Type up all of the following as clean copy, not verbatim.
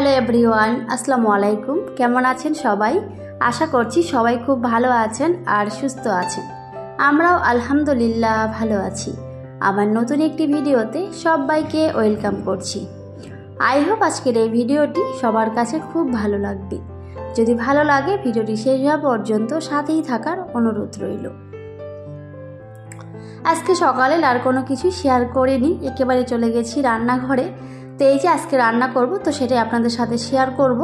Hello everyone, আসসালামু আলাইকুম। কেমন আছেন সবাই? আশা করছি সবাই খুব ভালো আছেন আর সুস্থ আছেন। আমরাও আলহামদুলিল্লাহ ভালো আছি। আমার নতুন একটি ভিডিওতে সবাইকে ওয়েলকাম করছি। আই হোপ আজকের এই ভিডিওটি সবার কাছে খুব ভালো লাগবে। যদি ভালো লাগে ভিডিওটি শেষ হওয়া পর্যন্ত সাথেই থাকার অনুরোধ রইল। আজকে সকালে আর কোনো কিছু শেয়ার করিনি, একেবারে চলে গেছি রান্নাঘরে। তো এই যে আজকে রান্না করব, তো সেটাই আপনাদের সাথে শেয়ার করব।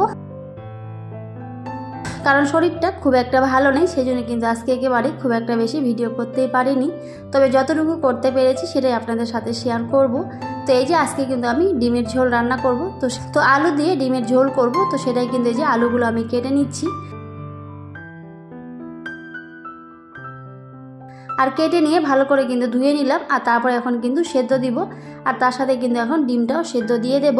কারণ শরীরটা খুব একটা ভালো নেই, সেই জন্য কিন্তু আজকে একেবারে খুব একটা বেশি ভিডিও করতেই পারিনি। তবে যতটুকু করতে পেরেছি সেটাই আপনাদের সাথে শেয়ার করব। তো এই যে আজকে কিন্তু আমি ডিমের ঝোল রান্না করব। তো আলু দিয়ে ডিমের ঝোল করব। তো সেটাই কিন্তু এই যে আলুগুলো আমি কেটে নিচ্ছি। আর কেটে নিয়ে ভালো করে কিন্তু ধুয়ে নিলাম। আর তারপরে এখন কিন্তু সেদ্ধ দিব। আর তার সাথে কিন্তু এখন ডিমটাও সেদ্ধ দিয়ে দেব।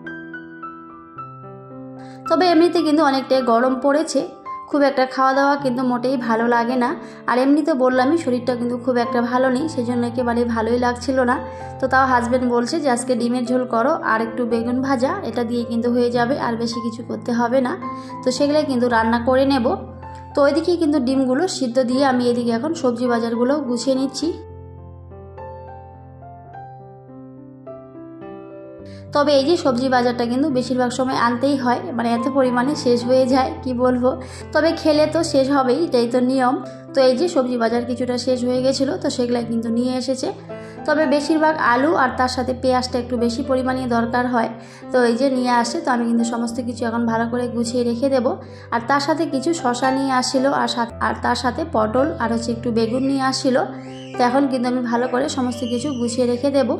তবে এমনিতে কিন্তু অনেকটাই গরম পড়েছে, খুব একটা খাওয়া দাওয়া কিন্তু মোটেই ভালো লাগে না। আর এমনিতে বললামই শরীরটা কিন্তু খুব একটা ভালো নেই, সেই জন্য একেবারে ভালোই লাগছিল না। তো তাও হাজব্যান্ড বলছে যে আজকে ডিমের ঝোল করো আর একটু বেগুন ভাজা, এটা দিয়ে কিন্তু হয়ে যাবে, আর বেশি কিছু করতে হবে না। তো সেগুলোই কিন্তু রান্না করে নেব। তো ওইদিকে কিন্তু ডিমগুলো সিদ্ধ দিয়ে আমি এদিকে এখন সবজি বাজারগুলো গুছিয়ে নিচ্ছি। তবে এই যে সবজি বাজারটা কিন্তু বেশিরভাগ সময় আনতেই হয়, মানে এত পরিমাণে শেষ হয়ে যায় কি বলবো। তবে খেলে তো শেষ হবেই, এটাই তো নিয়ম। তো এই যে সবজি বাজার কিছুটা শেষ হয়ে গেছিলো, তো সেগুলাই কিন্তু নিয়ে এসেছে। তবে বেশিরভাগ আলু আর তার সাথে পেঁয়াজটা একটু বেশি পরিমাণে দরকার হয়। তো এই যে নিয়ে আসে, তো আমি কিন্তু সমস্ত কিছু এখন ভালো করে গুছিয়ে রেখে দেব। আর তার সাথে কিছু শসা নিয়ে আসছিলো, আর তার সাথে পটল আর হচ্ছে একটু বেগুন নিয়ে আসছিলো। তো এখন কিন্তু আমি ভালো করে সমস্ত কিছু গুছিয়ে রেখে দেব।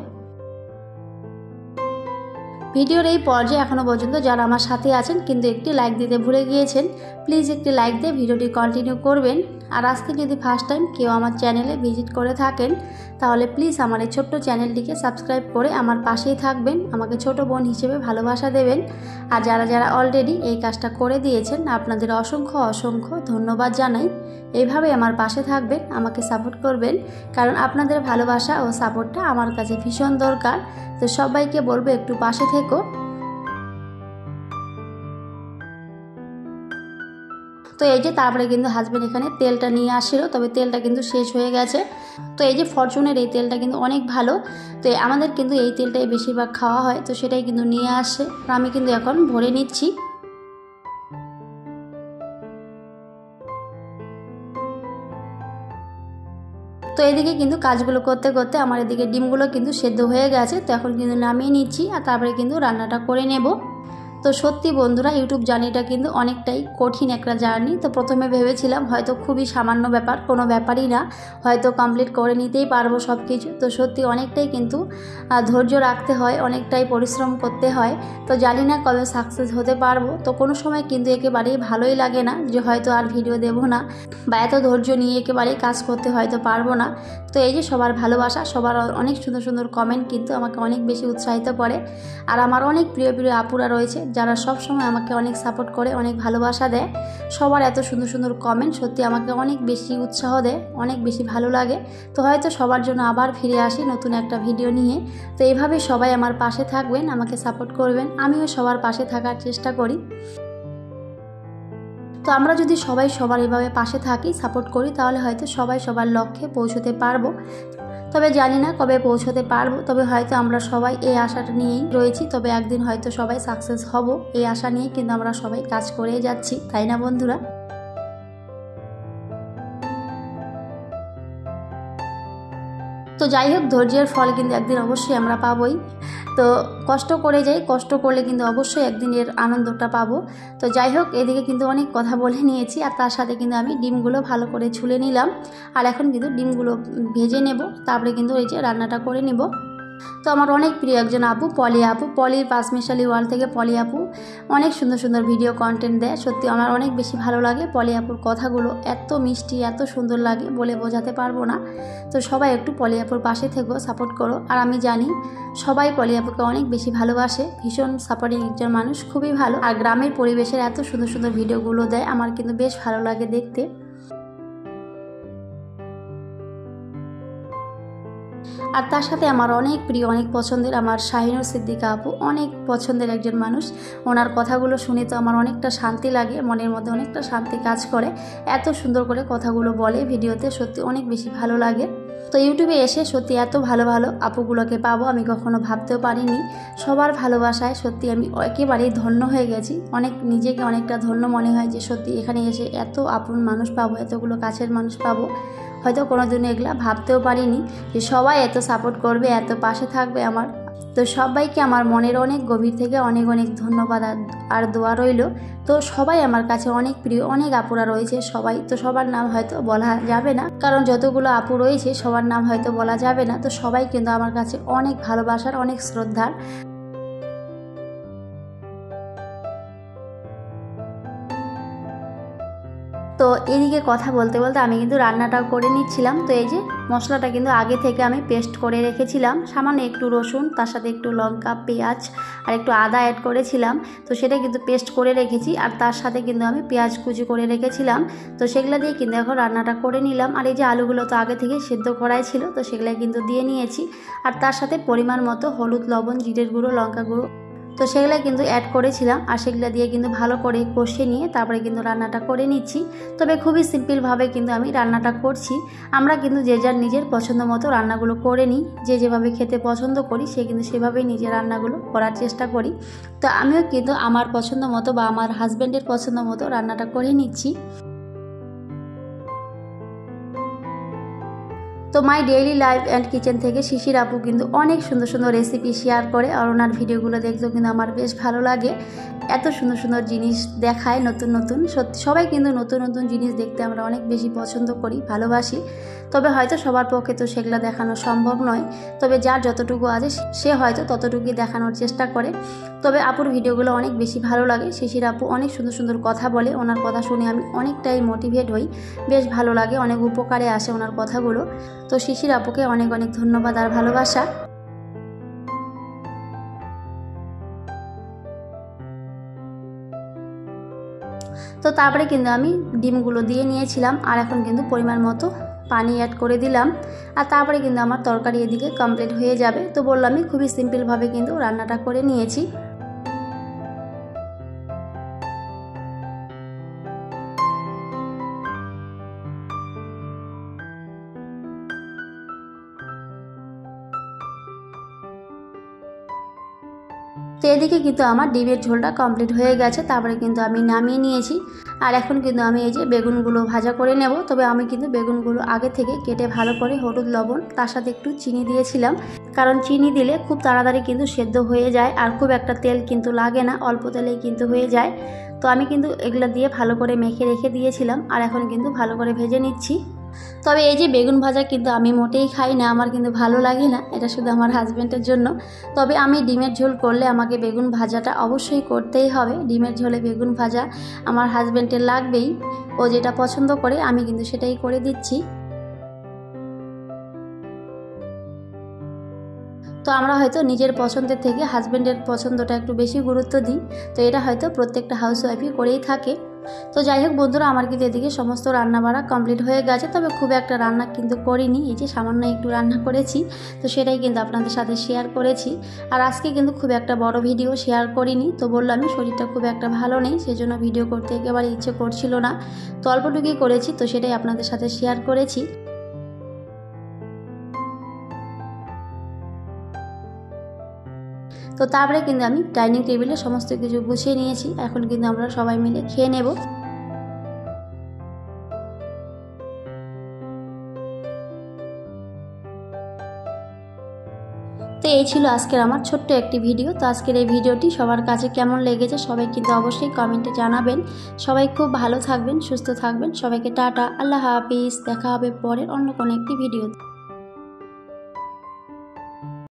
ভিডিওর এই পর্যায়ে এখনও পর্যন্ত যারা আমার সাথে আছেন কিন্তু একটি লাইক দিতে ভুলে গিয়েছেন, প্লিজ একটি লাইক দিয়ে ভিডিওটি কন্টিনিউ করবেন। আর আজকে যদি ফার্স্ট টাইম কেউ আমার চ্যানেলে ভিজিট করে থাকেন, তাহলে প্লিজ আমার এই ছোট্ট চ্যানেলটিকে সাবস্ক্রাইব করে আমার পাশেই থাকবেন, আমাকে ছোট বোন হিসেবে ভালোবাসা দেবেন। আর যারা যারা অলরেডি এই কাজটা করে দিয়েছেন, আপনাদের অসংখ্য অসংখ্য ধন্যবাদ জানাই। এইভাবে আমার পাশে থাকবেন, আমাকে সাপোর্ট করবেন, কারণ আপনাদের ভালোবাসা ও সাপোর্টটা আমার কাছে ভীষণ দরকার। তো সবাইকে বলবো একটু পাশে থেকো। তো এই যে তারপরে কিন্তু হাজব্যান্ড এখানে তেলটা নিয়ে আসছিল, তবে তেলটা কিন্তু শেষ হয়ে গেছে। তো এই যে ফরচুনের এই তেলটা কিন্তু অনেক ভালো। তো আমাদের কিন্তু এই তেলটাই বেশিরভাগ খাওয়া হয়, তো সেটাই কিন্তু নিয়ে আসে। আর আমি কিন্তু এখন ভরে নিচ্ছি। তো এদিকে কিন্তু কাজগুলো করতে করতে আমার এদিকে ডিমগুলো কিন্তু সেদ্ধ হয়ে গেছে। তো এখন কিন্তু নামিয়ে নিচ্ছি, আর তারপরে কিন্তু রান্নাটা করে নেব। তো সত্যি বন্ধুরা, ইউটিউব জার্নিটা কিন্তু অনেকটাই কঠিন একটা জার্নি। তো প্রথমে ভেবেছিলাম হয়তো খুবই সামান্য ব্যাপার, কোনো ব্যাপারই না, হয়তো কমপ্লিট করে নিতেই পারবো সব কিছু। তো সত্যি অনেকটাই কিন্তু ধৈর্য রাখতে হয়, অনেকটাই পরিশ্রম করতে হয়। তো জানি না কবে সাকসেস হতে পারবো। তো কোনো সময় কিন্তু একেবারেই ভালোই লাগে না যে হয়তো আর ভিডিও দেবো না, বা এত ধৈর্য নিয়ে একেবারেই কাজ করতে হয়তো পারবো না। তো এই যে সবার ভালোবাসা, সবার অনেক সুন্দর সুন্দর কমেন্ট কিন্তু আমাকে অনেক বেশি উৎসাহিত করে। আর আমার অনেক প্রিয় প্রিয় আপুরা রয়েছে যারা সব সময় আমাকে অনেক সাপোর্ট করে, অনেক ভালোবাসা দেয়। সবার এত সুন্দর সুন্দর কমেন্ট সত্যি আমাকে অনেক বেশি উৎসাহ দেয়, অনেক বেশি ভালো লাগে। তো হয়তো সবার জন্য আবার ফিরে আসি নতুন একটা ভিডিও নিয়ে। তো এইভাবে সবাই আমার পাশে থাকবেন, আমাকে সাপোর্ট করবেন, আমিও সবার পাশে থাকার চেষ্টা করি। তো আমরা যদি সবাই সবার এভাবে পাশে থাকি, সাপোর্ট করি, তাহলে হয়তো সবাই সবার লক্ষ্যে পৌঁছতে পারবো। তবে জানি না কবে পৌঁছতে পারবো। তবে হয়তো আমরা সবাই এই আশাটা নিয়েই রয়েছি, তবে একদিন হয়তো সবাই সাকসেস হব, এই আশা নিয়েই কিন্তু আমরা সবাই কাজ করে যাচ্ছি, তাই না বন্ধুরা? তো যাই হোক, ধৈর্যের ফল কিন্তু একদিন অবশ্যই আমরা পাবোই। তো কষ্ট করে যাই, কষ্ট করলে কিন্তু অবশ্যই একদিন এর আনন্দটা পাবো। তো যাই হোক, এদিকে কিন্তু অনেক কথা বলে নিয়েছি, আর তার সাথে কিন্তু আমি ডিমগুলো ভালো করে ছুলে নিলাম। আর এখন কিন্তু ডিমগুলো ভেজে নেব, তারপরে কিন্তু এই যে রান্নাটা করে নেব। তো আমার অনেক প্রিয় একজন আপু, পলি আপু, পলির পাঁচমিশালি ওয়াল থেকে পলি আপু অনেক সুন্দর সুন্দর ভিডিও কন্টেন্ট দেয়। সত্যি আমার অনেক বেশি ভালো লাগে। পলি আপুর কথাগুলো এত মিষ্টি, এত সুন্দর লাগে, বলে বোঝাতে পারবো না। তো সবাই একটু পলি আপুর পাশে থেকো, সাপোর্ট করো। আর আমি জানি সবাই পলি আপুকে অনেক বেশি ভালোবাসে, ভীষণ সাপোর্টিং একজন মানুষ, খুবই ভালো। আর গ্রামের পরিবেশের এত সুন্দর সুন্দর ভিডিওগুলো দেয়, আমার কিন্তু বেশ ভালো লাগে দেখতে। আর তার সাথে আমার অনেক প্রিয়, অনেক পছন্দের আমার শাহিনুর সিদ্দিকা আপু, অনেক পছন্দের একজন মানুষ। ওনার কথাগুলো শুনে তো আমার অনেকটা শান্তি লাগে, মনের মধ্যে অনেকটা শান্তি কাজ করে। এত সুন্দর করে কথাগুলো বলে ভিডিওতে, সত্যি অনেক বেশি ভালো লাগে। তো ইউটিউবে এসে সত্যি এত ভালো ভালো আপুগুলোকে পাবো আমি কখনো ভাবতেও পারিনি। সবার ভালোবাসায় সত্যি আমি একেবারেই ধন্য হয়ে গেছি। নিজেকে অনেকটা ধন্য মনে হয় যে সত্যি এখানে এসে এত আপন মানুষ পাবো, এতগুলো কাছের মানুষ পাবো। হয়তো কোনোদিনও এগুলা ভাবতেও পারিনি যে সবাই এত সাপোর্ট করবে, এত পাশে থাকবে আমার। তো সবাইকে আমার মনের অনেক গভীর থেকে অনেক অনেক ধন্যবাদ আর দোয়া রইল। তো সবাই আমার কাছে অনেক প্রিয়, অনেক আপুরা রয়েছে সবাই। তো সবার নাম হয়তো বলা যাবে না, কারণ যতগুলো আপু রয়েছে সবার নাম হয়তো বলা যাবে না। তো সবাই কিন্তু আমার কাছে অনেক ভালোবাসার, অনেক শ্রদ্ধার। তো এদিকে কথা বলতে বলতে আমি কিন্তু রান্নাটাও করে নিচ্ছিলাম। তো এই যে মশলাটা কিন্তু আগে থেকে আমি পেস্ট করে রেখেছিলাম, সামান্য একটু রসুন, তার সাথে একটু লঙ্কা, পেঁয়াজ আর একটু আদা অ্যাড করেছিলাম। তো সেটা কিন্তু পেস্ট করে রেখেছি, আর তার সাথে কিন্তু আমি পেঁয়াজ কুচি করে রেখেছিলাম। তো সেগুলো দিয়ে কিন্তু এখন রান্নাটা করে নিলাম। আর এই যে আলুগুলো তো আগে থেকে সেদ্ধ করাই ছিল, তো সেগুলো কিন্তু দিয়ে নিয়েছি। আর তার সাথে পরিমাণ মতো হলুদ, লবণ, জিরের গুঁড়ো, লঙ্কা গুঁড়ো, তো সেগুলো কিন্তু অ্যাড করেছিলাম। আর সেগুলো দিয়ে কিন্তু ভালো করে কষিয়ে নিয়ে তারপরে কিন্তু রান্নাটা করে নিচ্ছি। তবে খুবই সিম্পলভাবে কিন্তু আমি রান্নাটা করছি। আমরা কিন্তু যে যার নিজের পছন্দ মতো রান্নাগুলো করে নিই, যে যেভাবে খেতে পছন্দ করি সে কিন্তু সেভাবেই নিজের রান্নাগুলো করার চেষ্টা করি। তো আমিও কিন্তু আমার পছন্দ মতো বা আমার হাজব্যান্ডের পছন্দ মতো রান্নাটা করে নিচ্ছি। তো my daily life and kitchen থেকে শিশির আপু কিন্তু অনেক সুন্দর সুন্দর রেসিপি শেয়ার করে, আর ওনার ভিডিওগুলো দেখতেও কিন্তু আমার বেশ ভালো লাগে। এত সুন্দর সুন্দর জিনিস দেখায়, নতুন নতুন। সত্যি সবাই কিন্তু নতুন নতুন জিনিস দেখতে আমরা অনেক বেশি পছন্দ করি, ভালোবাসি। তবে হয়তো সবার পক্ষে তো সেগুলো দেখানো সম্ভব নয়, তবে যার যতটুকু আছে সে হয়তো ততটুকুই দেখানোর চেষ্টা করে। তবে আপুর ভিডিওগুলো অনেক বেশি ভালো লাগে। শিশির আপু অনেক সুন্দর সুন্দর কথা বলে, ওনার কথা শুনে আমি অনেকটাই মোটিভেট হই, বেশ ভালো লাগে, অনেক উপকারে আসে ওনার কথাগুলো। তো শিশির আপুকে অনেক অনেক ধন্যবাদ আর ভালোবাসা। তো তারপরে কিন্তু আমি ডিমগুলো দিয়ে নিয়েছিলাম, আর এখন কিন্তু পরিমাণ মতো পানি অ্যাড করে দিলাম। আর তারপরে কিন্তু আমার তরকারি এদিকে কমপ্লিট হয়ে যাবে। তো বললামই খুবই সিম্পলভাবে কিন্তু রান্নাটা করে নিয়েছি। তো এদিকে কিন্তু আমার ডিমের ঝোলটা কমপ্লিট হয়ে গেছে, তারপরে কিন্তু আমি নামিয়ে নিয়েছি। আর এখন কিন্তু আমি এই যে বেগুনগুলো ভাজা করে নেব। তবে আমি কিন্তু বেগুনগুলো আগে থেকে কেটে ভালো করে হলুদ, লবণ, তার সাথে একটু চিনি দিয়েছিলাম, কারণ চিনি দিলে খুব তাড়াতাড়ি কিন্তু সেদ্ধ হয়ে যায়, আর খুব একটা তেল কিন্তু লাগে না, অল্প তেলেই কিন্তু হয়ে যায়। তো আমি কিন্তু এগুলো দিয়ে ভালো করে মেখে রেখে দিয়েছিলাম, আর এখন কিন্তু ভালো করে ভেজে নিচ্ছি। তবে এই যে বেগুন ভাজা কিন্তু আমি মোটেই খাই না, আমার কিন্তু ভালো লাগে না, এটা শুধু আমার হাজব্যান্ডের জন্য। তবে আমি ডিমের ঝোল করলে আমাকে বেগুন ভাজাটা অবশ্যই করতেই হবে। ডিমের ঝোলে বেগুন ভাজা আমার হাজব্যান্ডের লাগবেই, ও যেটা পছন্দ করে আমি কিন্তু সেটাই করে দিচ্ছি। তো আমরা হয়তো নিজের পছন্দের থেকে হাজব্যান্ডের পছন্দটা একটু বেশি গুরুত্ব দিই, তো এটা হয়তো প্রত্যেকটা হাউসওয়াইফই করেই থাকে। তো যাই হোক বন্ধুরা, আমার কিন্তু এদিকে সমস্ত রান্না বাড়া কমপ্লিট হয়ে গেছে। তবে খুব একটা রান্না কিন্তু করিনি, এই যে সামান্য একটু রান্না করেছি, তো সেটাই কিন্তু আপনাদের সাথে শেয়ার করেছি। আর আজকে কিন্তু খুব একটা বড় ভিডিও শেয়ার করিনি। তো বললামই শরীরটা খুব একটা ভালো নেই, সেজন্য ভিডিও করতে একেবারে ইচ্ছে করছিল না। তো অল্পটুকুই করেছি, তো সেটাই আপনাদের সাথে শেয়ার করেছি। তো তারপরে কিন্তু আমি ডাইনিং টেবিলে সমস্ত কিছু গুছিয়ে নিয়েছি, এখন কিন্তু আমরা সবাই মিলে খেয়ে নেব। তো এই ছিল আজকের আমার ছোট্ট একটি ভিডিও। তো আজকের এই ভিডিওটি সবার কাছে কেমন লেগেছে সবাই কিন্তু অবশ্যই কমেন্টে জানাবেন। সবাই খুব ভালো থাকবেন, সুস্থ থাকবেন। সবাইকে টাটা, আল্লাহ হাফিজ। দেখা হবে পরের অন্য কোনো একটি ভিডিওতে।